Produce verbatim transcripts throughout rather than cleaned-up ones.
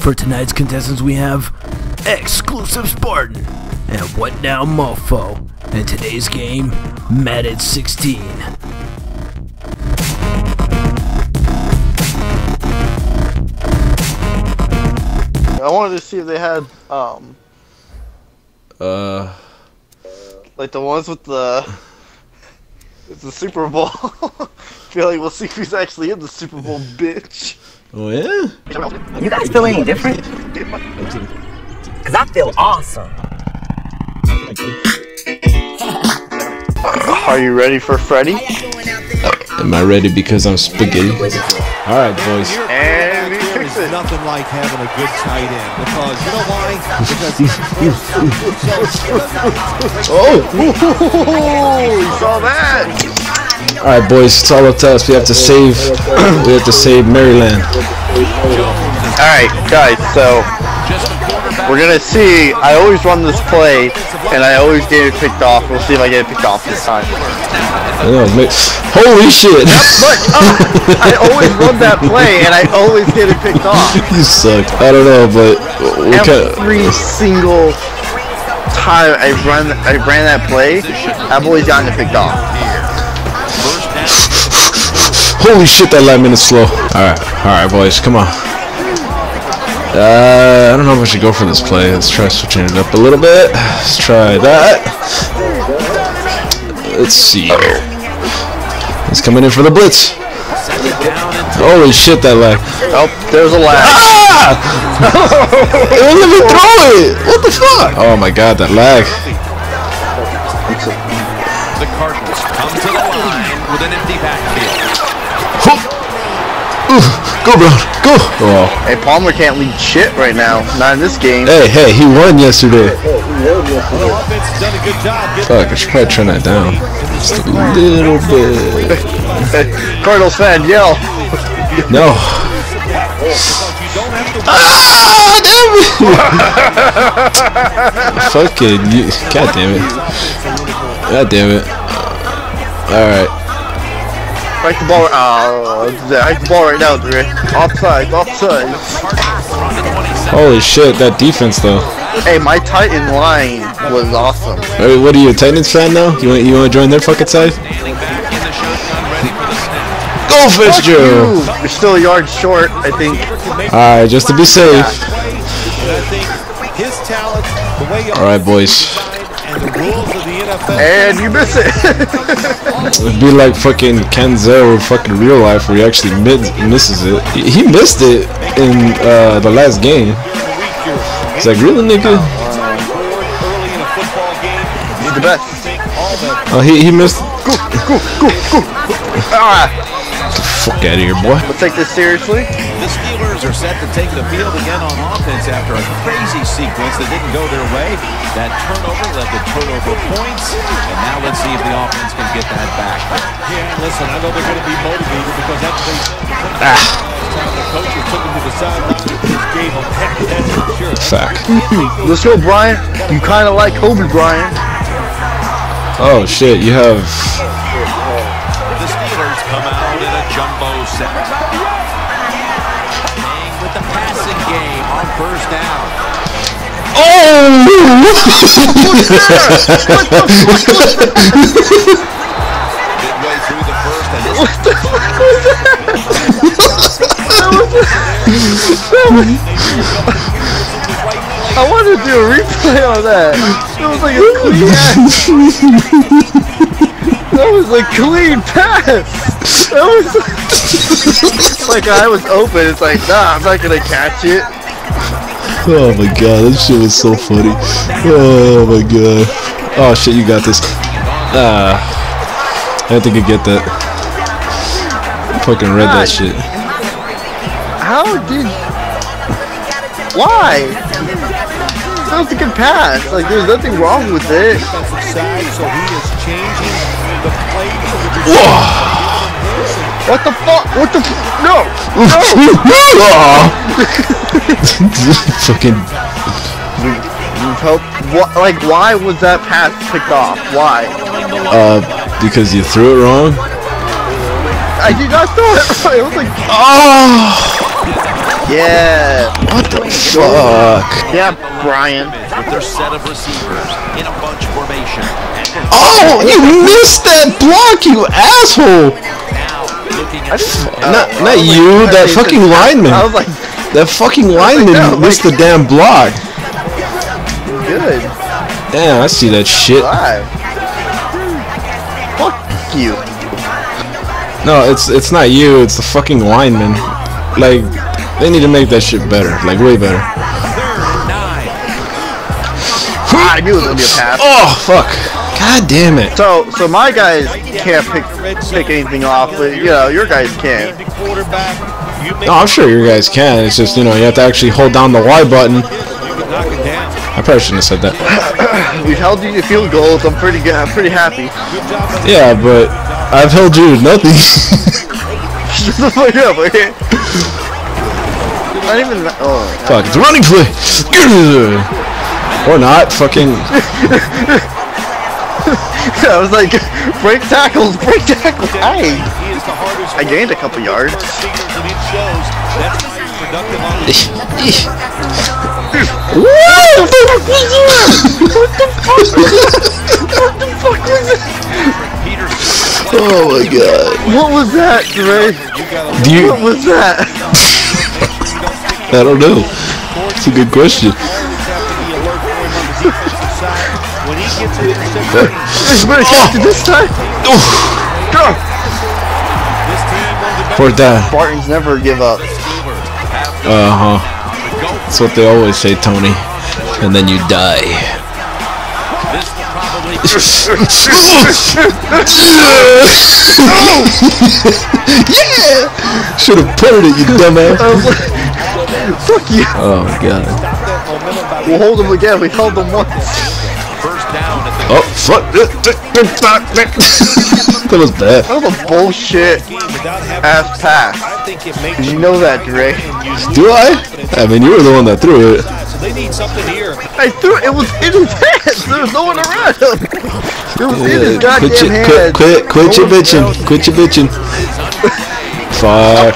For tonight's contestants we have Exclusive Spartan and What Now Mofo. And today's game, Madden sixteen. I wanted to see if they had, um... Uh... like the ones with the... It's the Super Bowl. I feel like we'll see who's actually in the Super Bowl, bitch. Oh yeah? You guys feel any different? Cause I feel awesome. Are you ready for Freddy? Am I ready because I'm spaghetti? Alright, boys. And he There is fixed it. nothing like having a good tight end because you know why? Because Oh! Oh, you saw that? Alright, boys, it's all up to us. We have to save. We have to save Maryland. Alright, guys, so we're gonna see. I always run this play, and I always get it picked off. We'll see if I get it picked off this time. Oh, man. Holy shit! But uh, I always run that play, and I always get it picked off. You suck. I don't know, but we can't. Every single time I run, I ran that play, I've always gotten it picked off. Holy shit, that lineman is slow. Alright, alright, boys, come on. Uh, I don't know if I should go for this play. Let's try switching it up a little bit. Let's try that. Let's see. He's coming in for the blitz. Holy shit, that lag. Oh, there's a lag. Ah! It wouldn't let me throw it. What the fuck? Oh my god, that lag. The Cardinals come to the line with an empty backfield. Ooh, go, Brown, go! Oh. Hey, Palmer can't lead shit right now. Not in this game. Hey, hey, he won yesterday. the offense has done a good job getting Fuck, I should probably turn that down. Just a little bit. Cardinals fan, yell. No. Ah, damn it! Fucking, you, god damn it. God damn it. Alright. Strike the ball. Oh, strike the ball right now, Dre. Offside, offside. Holy shit, that defense though. Hey, my Titan line was awesome. Hey, what are you, a Titans fan now? You want you want to join their fucking side? Go Fitzgerald! You're still a yard short, I think. Alright, just to be safe. and I think his talent, the way you Alright, boys. and the rules of the N F L. And you miss it. It'd be like fucking Kenzel in fucking real life where he actually mid misses it. He, he missed it in uh, the last game. It's like, really, nigga? Early in a football game, He's the best. all that Oh, he, he missed. Go, go, go, go. Ah, Fuck out of here, boy. let's take this seriously. The Steelers are set to take the field again on offense after a crazy sequence that didn't go their way. That turnover led to turnover points, and now let's see if the offense can get that back. Yeah, listen, I know they're going to be motivated because that's what they Ah, the coaches took them to the sideline and just gave them heck, that's for sure. fuck. Let's go, Brian. You kind of like Kobe Bryant. Oh shit, you have. The Steelers come out in a jumbo set. Staying with the passing game on first down. Oh! Midway through the first, and this What the fuck was that? I wanted to do a replay on that. It was like a clean ass. That was a clean pass. That was like I was open. It's like, nah, I'm not gonna catch it. Oh my god, that shit was so funny. Oh my god. Oh shit, you got this. Ah, I didn't think I'd get that. Fucking read that shit. How did? Why? That was a good pass. Like, there's nothing wrong with it. Side, so he is changing the play to the Whoa! What the fuck? What the? F no! Fucking. Help! What? Like, why was that pass picked off? Why? Uh, because you threw it wrong. I did not throw it right. It was like, Oh! Yeah. What the fuck? Yeah, Brian. With their set of receivers in a bunch formation. And Oh, you missed that block, you asshole! now looking at Not, not you, that fucking lineman. I was like, That fucking lineman no, missed like- the damn block. good. Damn, I see that shit. Live. Fuck you. No, it's it's not you, it's the fucking lineman. Like, they need to make that shit better. Like, way better. I knew it was gonna be a pass. Oh, fuck. God damn it. So, so my guys can't pick pick anything off, but you know your guys can. No, I'm sure you guys can. It's just, you know, you have to actually hold down the Y button. I probably shouldn't have said that. We've held you to field goals. I'm pretty good. I'm pretty happy. Yeah, but I've held you to nothing. Shut the fuck up, okay? Not even. Oh. Fuck, it's a running play. Or not, fucking. I was like, break tackles, break tackles. Hey, I gained a couple yards. What the fuck was that? What the fuck? What the fuck was that? Oh my god. What was that, Dre? Do you? What was that? I don't know. It's a good question. Everybody catch it this time. Go. Fourth down. Spartans never give up. Uh huh. That's what they always say, Tony. And then you die. Yeah! Should have put it, you dumbass. Fuck you. Oh my god. We'll hold them again. We held them once. Oh, fuck. That was bad. That was a bullshit ass pass. Did you know that, Dre? Do I? I mean, you were the one that threw it. I threw it. It was in his hands. There was no one around him. It was in his Yeah, goddamn quit, your, hands. quit, quit, quit your No one bitching. else. Quit your bitching. Fuck.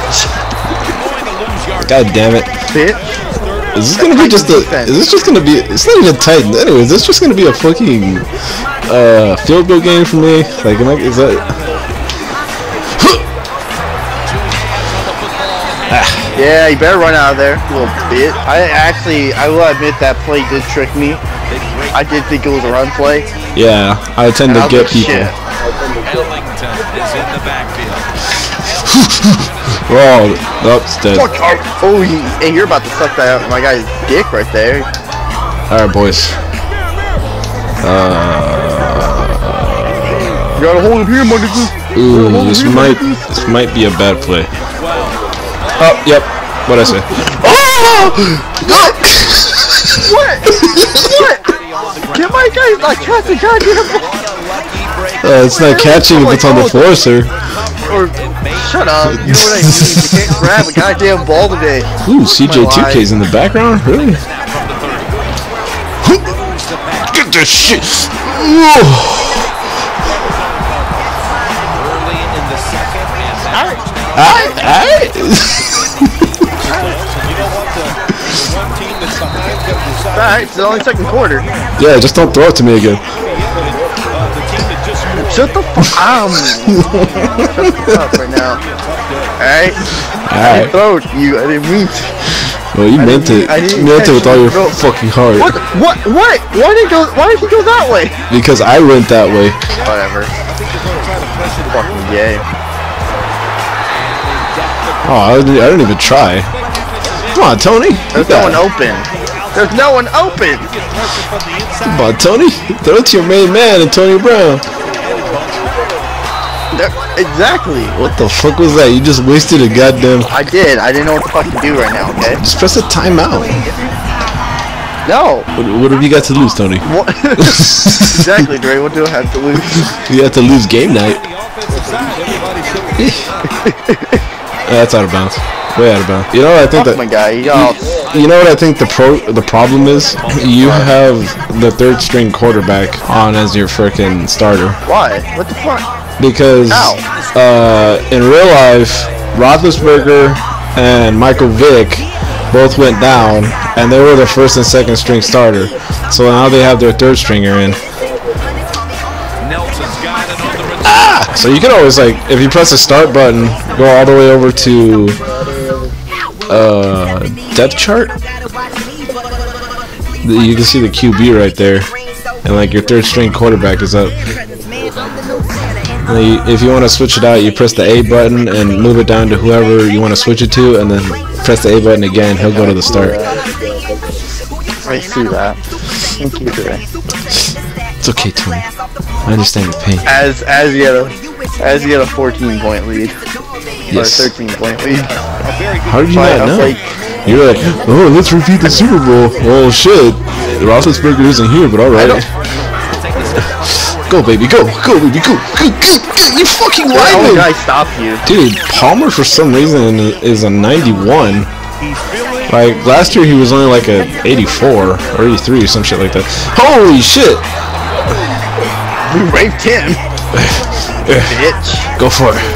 God damn it. Bitch. Is this gonna be just a? Is this just gonna be? It's not even tight. Anyway, is this just gonna be a fucking uh, field goal game for me? Like, am I? Is that? Yeah, you better run out of there, you little bitch. I actually, I will admit that play did trick me. I did think it was a run play. Yeah, I tend And to I was get like, people. shit. Ellington is in the backfield. Oh, that's dead. Fuck. Oh, he, and you're about to suck that my guy's dick right there. All right, boys. Uh, You gotta hold him here, my nigga. ooh, this might this might be a bad play. Oh, yep. What'd I say? Oh! What? What? What? Get my guy not catch the goddamn ball. Uh, it's not catching if it's on the floor, sir. Or shut up. You know what I mean? You can't grab a goddamn ball today. Ooh, C J two K's in the background? Really? Get this shit! Ooh. Alright, alright. Alright, it's only second quarter. Yeah, just don't throw it to me again. Shut the fuck up. Shut the fuck up right now. Alright? I Alright. didn't throw it to you. I didn't mean to. Well, you I meant didn't- it. I didn't You meant it with all your catch it, bro. fucking heart. What? What? What? Why did he go? Why did he go that way? Because I went that way. Whatever. Fucking gay. Oh, I didn't, I didn't even try. Come on, Tony. You There's no got one it. open. There's no one open. Come on, Tony. Throw it to your main man, Antonio Brown. There, exactly. What the fuck was that? You just wasted a goddamn... I did. I didn't know what the fuck to do right now. Okay. Just press a timeout. No. What, what have you got to lose, Tony? What? Exactly, Dre. What do I have to lose? You have to lose game night. That's out of bounds. Way out of bounds. You know what I think Fuck my that... guy. You all You know what I think the pro the problem is? You have the third string quarterback on as your frickin' starter. why? What the fuck? Because Ow. uh, in real life, Roethlisberger and Michael Vick both went down, and they were the first and second string starter. So now they have their third stringer in. Ah! So you can always, like, if you press the start button, go all the way over to uh, depth chart. You can see the Q B right there, and like your third string quarterback is up. You, if you want to switch it out, you press the A button and move it down to whoever you want to switch it to, and then press the A button again. He'll go to the start. I see that. Thank you, Dre. It's okay, Tony. I understand your pain. As as you had a as you had a fourteen point lead, Yes. or thirteen point lead. How did you But I not was know? like, You're like, oh, let's repeat the Super Bowl. Oh shit, Roethlisberger isn't here, but all right. Go, baby, go, go, baby, go, go, go, go. You fucking How did lineman. I stop you? Dude, Palmer for some reason is a ninety-one. Like last year he was only like a eighty-four or eighty-three or some shit like that. Holy shit! We raped him. Bitch. Go for it.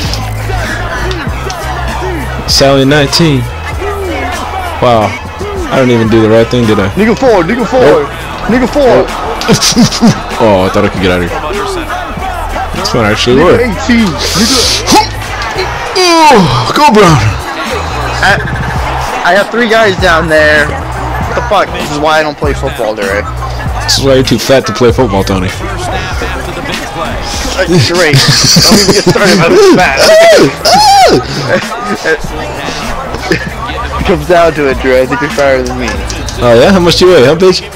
Sally nineteen. Wow. I didn't even do the right thing, did I? Nigga forward, nigga forward, nigga forward. Oh, I thought I could get out of here. This one actually Nigga worked. eighteen. Nigga. Oh, go Brown. I, I have three guys down there. What the fuck? This is why I don't play football, Dre. This is why you're too fat to play football, Tony. Uh, great. Don't even get started about this fat. It comes down to it, Dre. I think you're fatter than me. Oh yeah? How much do you weigh, huh, bitch?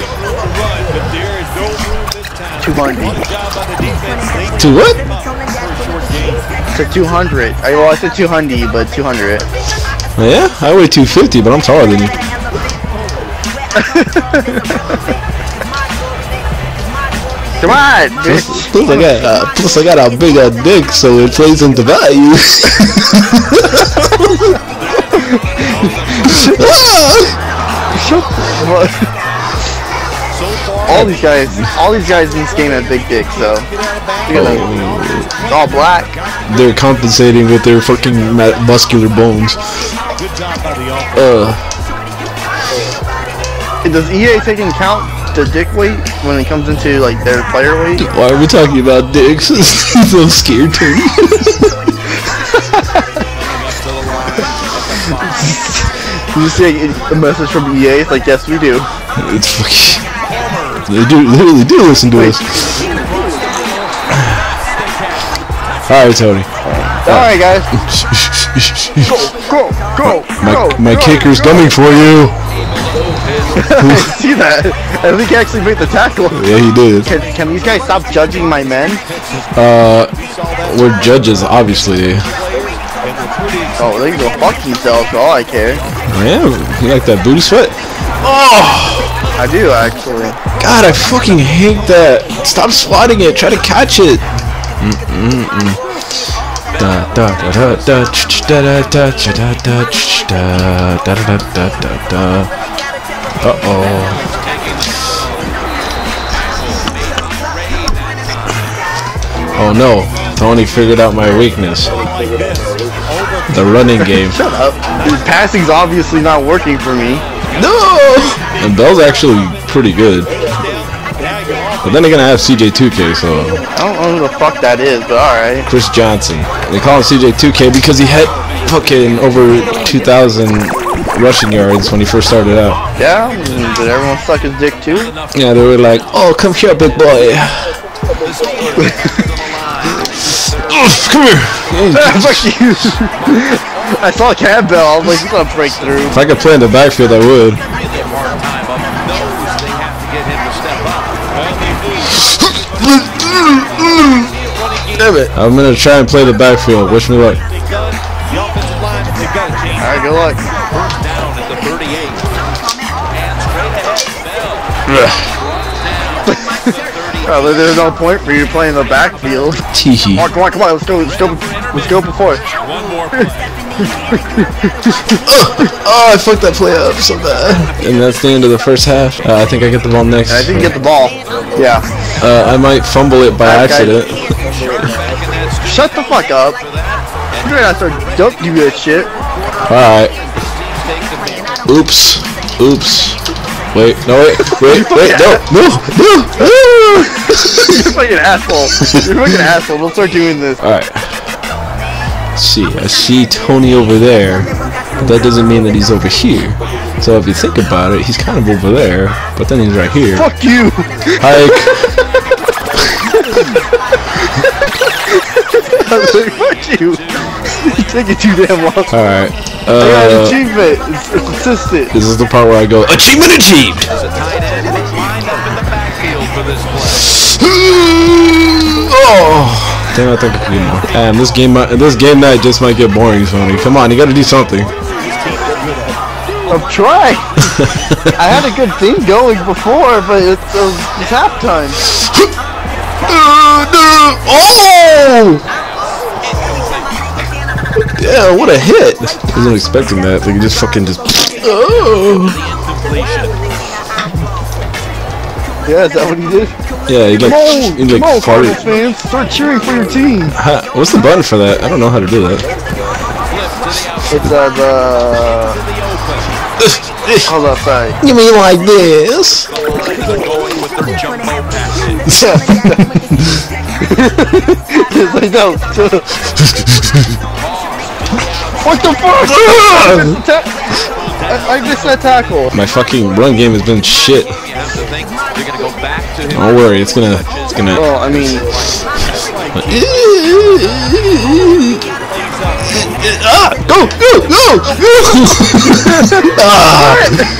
two hundred. To what? To two hundred. I, well, I said two hundred, but two hundred. Oh, yeah? I weigh two fifty, but I'm taller than you. Come on, bitch. Plus, plus I got, uh, plus I got a big uh, dick, so it plays into value. all these guys, all these guys in this game have big dicks, so you're gonna, it's all black. They're compensating with their fucking ma muscular bones. Uh. Does E A take into account the dick weight when it comes into like their player weight? Why are we talking about dicks? I'm scared, Tony. You see a message from E A? It's like, yes, we do. It's fucking. They do literally do listen to Wait. us. All right, Tony. All right, guys. Go, go, go, My go. my go, kicker's go. coming for you. I see that. I think he actually made the tackle. Yeah, he did. Can, can these guys stop judging my men? Uh, we're judges, obviously. Oh, they can go fuck themselves for all I care. Yeah, you like that booty sweat? Oh, I do, actually. God, I fucking hate that. Stop swatting it. Try to catch it. Mm mm mm. Da da da da da da da da da da da da da da da. Uh oh. Oh no, Tony figured out my weakness. The running game. Shut up. This passing's obviously not working for me. No! And Bell's actually pretty good. But then again, I have C J two K, so... I don't know who the fuck that is, but alright. Chris Johnson. They call him C J two K because he had fucking over two thousand rushing yards when he first started out. Yeah? Did everyone suck his dick too? Yeah, they were like, oh, come here, big boy. Oof, come here. Fuck you. I saw Campbell. I was like, he's gonna break through. If I could play in the backfield, I would. Damn it. I'm gonna try and play the backfield. Wish me luck. Alright, good luck. Probably there's no point for you playing the backfield. Teehee. Come on, come on, come on. Let's go. Let's go. Let's go before. Oh, I fucked that play up so bad. And that's the end of the first half. Uh, I think I get the ball next. I didn't get the ball. Yeah. Uh, I might fumble it by Alright, accident. Shut the fuck up. You're gonna start don't do that shit. Alright. Oops. Oops. Wait, no, wait, wait, wait, no, no, no, no! You're a fucking asshole. You're a fucking asshole. We'll start doing this. Alright. Let's see, I see Tony over there, but that doesn't mean that he's over here. So if you think about it, he's kind of over there, but then he's right here. Fuck you! Hike! I was like, fuck you! You're taking too damn long. Alright. I got an Uh, achievement. It's, it's assisted. this is the part where I go, achievement achieved! As a tight end lined up in the backfield for this play. Oh! Damn, I think I can do more. And this game, might- this game night just might get boring, Tony. Come on, you gotta do something. I'm trying. I had a good thing going before, but it's, uh, it's halftime. Oh! Yeah, what a hit! I wasn't expecting that. Like, you just fucking just. Oh! Yeah, is that what he did? Yeah, he like, Come on, he like come on, farted. Cardinals fans, start cheering for your team. Ha, what's the button for that? I don't know how to do that. It's uh, the... Hold up, sorry. You mean like this? Yes, I know. What the fuck? I, missed the ta- I, I missed that tackle. My fucking run game has been shit. Don't worry, it's gonna, it's gonna. Well, I mean, Ah! Go! Go! Go! Go! Ah!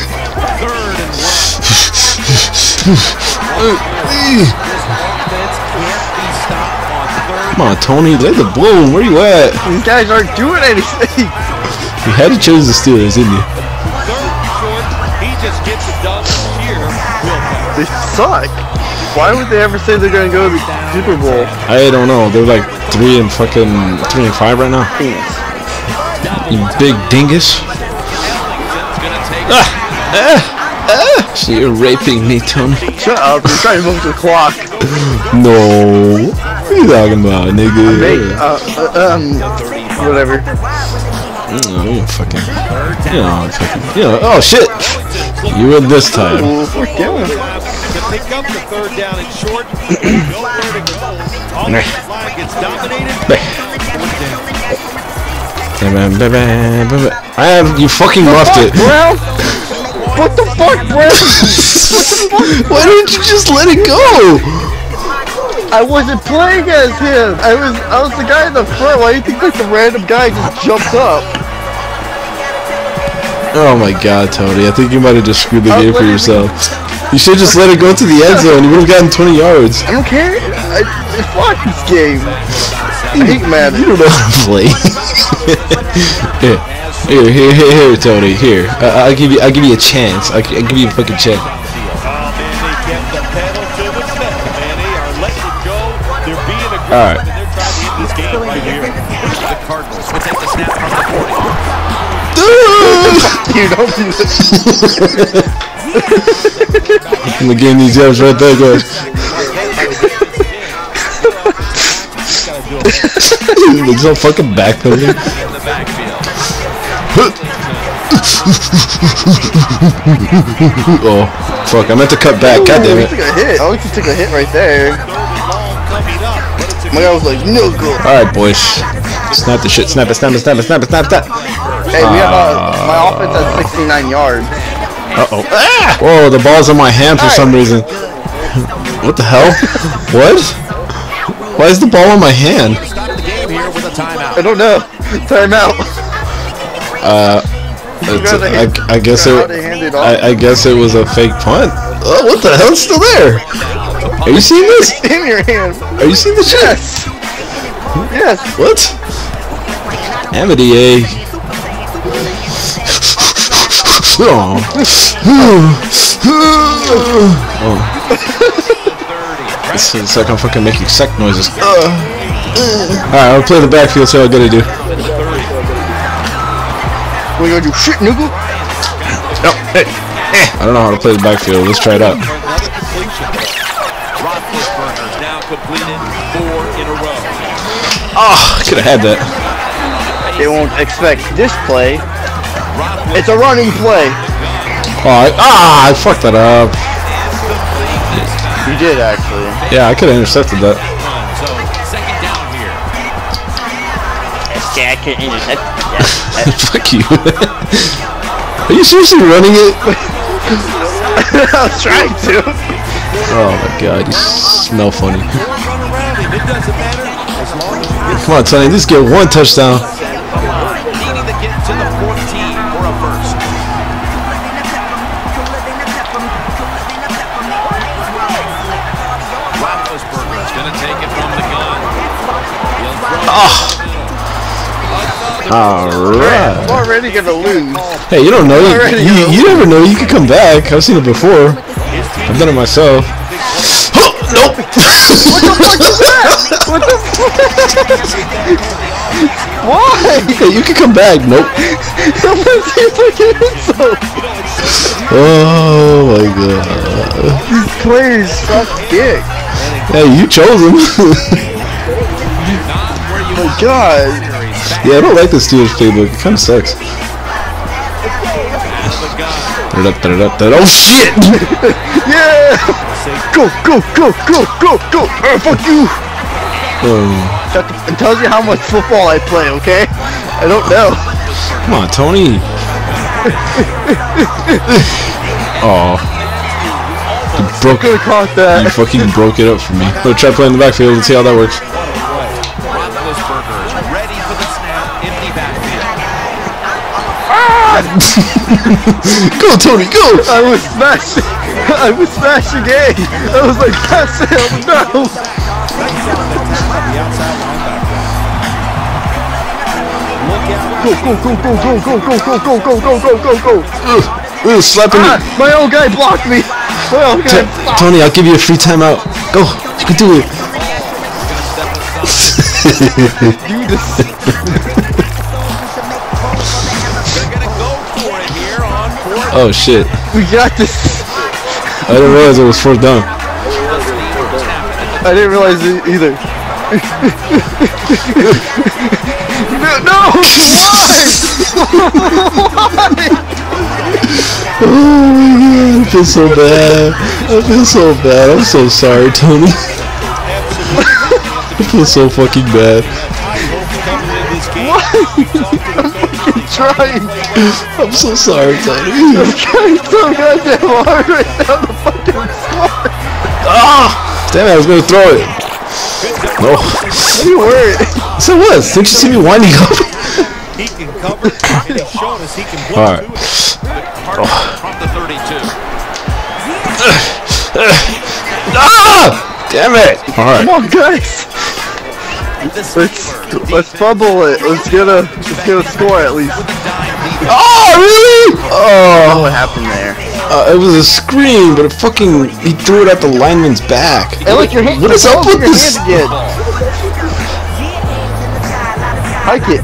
Come on, Tony, let the bloom. Where you at? these guys aren't doing anything. You had to choose the Steelers, didn't you? He just gets it done here. They suck. Why would they ever say they're gonna go to the Super Bowl? I don't know. They're like three and fucking three and five right now. You big dingus. Ah! Ah! Ah! So you're raping me, Tony? Shut up, you're trying to move the clock. No. What are you talking about, nigga? Make, uh, uh, um, whatever. No, you fucking, you know, fucking, you know, oh shit! You win this time. Well, fuck yeah. To pick up the third down and short, nowhere to go. Offensive line gets dominated. Man, you fucking muffed it. Brown? What the fuck, Brown? Why didn't you just let it go? I wasn't playing as him. I was I was the guy in the front. Why do you think like the random guy just jumped up? Oh my god, Tony. I think you might have just screwed the I game for literally- yourself. You should just let it go to the end zone. You would have gotten twenty yards. I don't care. I, I fuck this game. I hate Madden. You don't know how to play. Here, here, here, here, here, Tony. Here, I, I'll give you, I'll give you a chance. I'll, I'll give you a fucking chance. Oh, man, they get the pedal to the metal, man. They are letting it go. They're being aggressive, All right. and they're trying to end this game right here. The Cardinals will take the snap from the forty. You don't do this. I'm gonna give these jabs right there, guys. Looks so fucking backpedaling. In the backfield. Oh, fuck! I meant to cut back. God damn He it! took a hit. I like to take a hit right there. My guy was like, no good. All right, boys. Snap the shit. Snap it. Snap it. Snap it. Snap it. Snap it. Snap it. Hey, we have uh, my offense has sixty-nine yards. Uh oh. Ah! Whoa! The ball's on my hand for some reason. What the hell? What? Why is the ball on my hand? Start the game here with a timeout. I don't know. Timeout. Uh, it's, gotta hand- I, I guess you it. gotta hand it off. I, I guess it was a fake punt. Oh, what the hell? It's still there. Are you seeing this? In your hand. Are you seeing this shit? Yes. Yes. What? Amity, eh? Oh. Oh. It's, it's like I'm fucking making sect noises. Alright, I'll play the backfield, so I gotta do. What you gonna do? Shit, nigga. No, hey, eh. I don't know how to play the backfield. Let's try it out. Roethlisberger's now completed four in a row. Oh, I could have had that. They won't expect this play It's a running play. Oh, I, ah, I fucked that up. You did actually. Yeah, I could have intercepted that. So second down here. I can't intercept. Fuck you. Are you seriously running it? I was trying to. Oh my god, you smell funny. Run around him. It doesn't matter as long as you get Come on, Tony, just get one touchdown. Needing to get to the fourteen for a first. Roethlisberger is going to take it from the gun. He'll throw Oh. Alright. I'm already gonna lose. Hey, you don't know. You, you, you never know. You could come back. I've seen it before. I've done it myself. Oh, nope. What the fuck? Why? Hey, you can come back. Nope. Someone say fucking insult. Oh my god. Please suck dick. Hey, you chose him. Oh my god. Yeah, I don't like the Steelers playbook. It kind of sucks. Oh shit! Yeah! Go, go, go, go, go, go! Oh, fuck you! Oh. It tells you how much football I play, okay? I don't know. Come on, Tony. Oh. You broke Could've caught that. You fucking broke it up for me. I'm gonna try playing the backfield and see how that works. Roethlisberger is ready for the snap. Empty backfield. Go, Tony, go! I was smashing. I was smashing A. I was like, pass him, no! Go, go, go, go, go, go, go, go, go, go, go, go, go, go! Ugh, ugh, slapping Ah, me. my old guy blocked me! My old guy blocked Tony, I'll give you a free timeout. Go, you can do it. Oh shit. We got this! I didn't realize it was fourth down. I didn't realize it either. no, no! Why? Oh my god, I feel so bad. I feel so bad. I'm so sorry, Tony. I feel so fucking bad. Why? I'm fucking trying. I'm so sorry, Tony. I'm trying so goddamn hard right now to fucking score. Ah! Damn it, I was gonna throw it. No. What are you worried? Yes, I was. Didn't you see me winding up? He can cover, and he's shown us he can blow Alright. From the thirty-two. Ah! Damn it! Alright. Come on, guys. Let's let's fumble it. Let's get a let's get a score at least. Oh, really? Oh. What happened there? Uh, it was a screen, but it fucking he threw it at the lineman's back. Hey, look, your hand. What is up with your this? hand again? Hike it.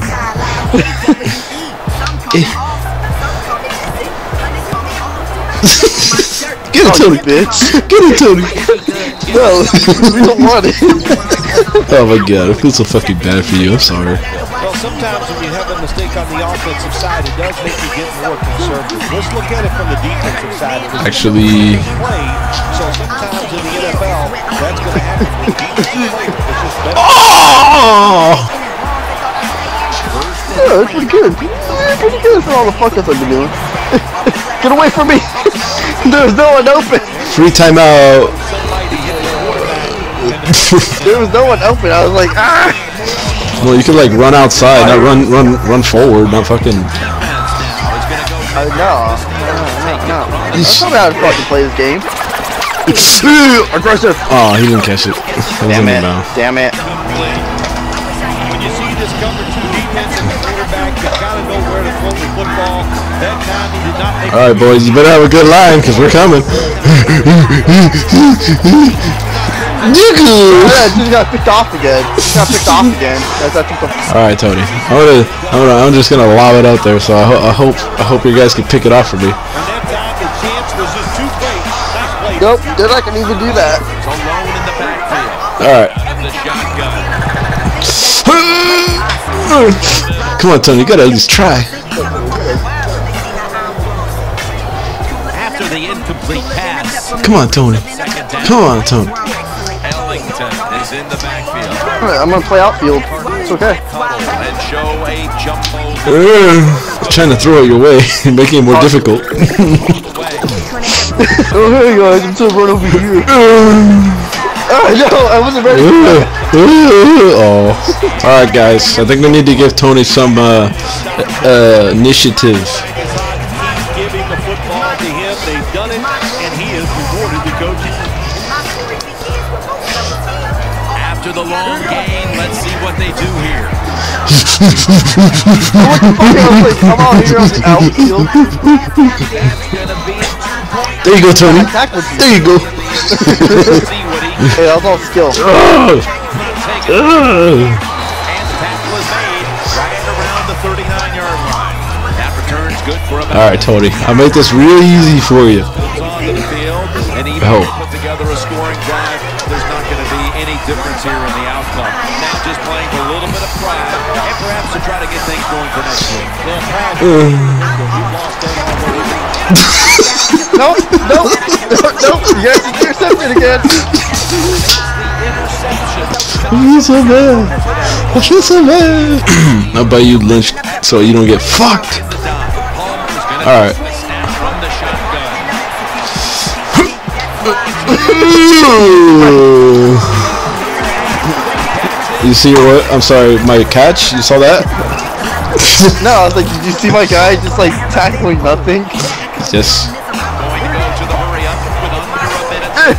Get it, Tony. Bitch. Get it, Tony. No, we don't want it. Oh my god, I feel so fucking bad for you. I'm sorry. Well, sometimes when you have a mistake on the offensive side, it does make you get more conservative. Let's look at it from the defensive side. It was Actually, play, so sometimes in the N F L, that's going to happen. The defensive player is just better. oh! Yeah, that's pretty good. Yeah, pretty good for all the fuck ups I've been doing. Get away from me! There's no one open. Free timeout. There was no one open. I was like, ah! Well, you could like run outside, not run, run, run forward, not fucking. Uh, no, no, no. I don't know how to fucking play this game. Aggressive. Oh, he didn't catch it. It was Damn in it. the mouth. Damn it. When you see this cover two defense and the quarterback, you gotta know where to throw the football. That time he did not make. All right, boys, you better have a good line, cause we're coming. Yeah, just got picked off again. Just got picked off again. That's I took the. All right, Tony. I'm gonna, I'm gonna, I'm just gonna lob it out there. So I, ho I hope, I hope you guys can pick it off for me. And that time the chance was just too great. Nice play. Nope, they're not gonna even do that. Alone in the backfield. All right. The shotgun. Come on, Tony. You gotta at least try. after the incomplete pass. Come on, Tony. Come on, Tony. Ellington is in the backfield. Alright, I'm gonna play outfield. It's okay. And show a jump ball. Uh, trying to throw it your way, making it more difficult. Oh, hey guys, I'm still run over here. Oh, no, I wasn't ready. Oh. Alright, guys. I think we need to give Tony some uh, uh, initiative. Giving the football to him. They've done it, and he has rewarded the coaches. After the long gain, let's see what they do here. What the fuck? I was like, come on here on the outfield. There you go, Tony. There you go. Hey, that was all skill. Oh. Oh. And the tackle is made right around the thirty-nine yard line. That return's good for a All right, Tony. I made this really easy for you. onto the field, and even Oh. if they put together a scoring drive, there's not going to be any difference here in the outcome. Now just playing for a little bit of pride, and perhaps to try to get things going for next week. No, no, no, no. You guys intercepted again. I feel so bad. I feel so bad. I'll buy you lunch so you don't get fucked. All right. You see what? I'm sorry, my catch? You saw that? No, I was like, did you see my guy just like tackling nothing? Yes. Going to go to the hurry up with under a minute.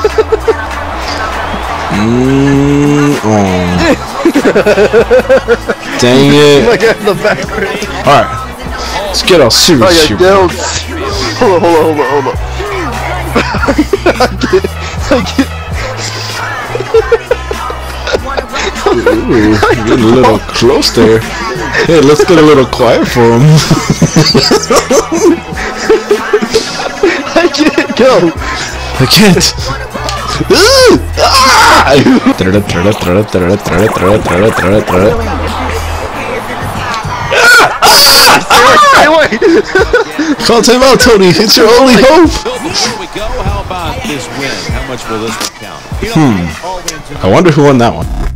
Mm, oh. Dang My it. guy in the background. Alright. Let's get all serious Oh, yeah, here. no. Hold on, hold on, hold on, hold on. I get it. I get it. Ooh, getting a little close there. Hey, let's get a little quiet for him. I can't go. I can't. Stay away. Call time out, Tony. It's your only hope. Before we go, how about this win? How much will this one count? Hmm. I wonder who won that one.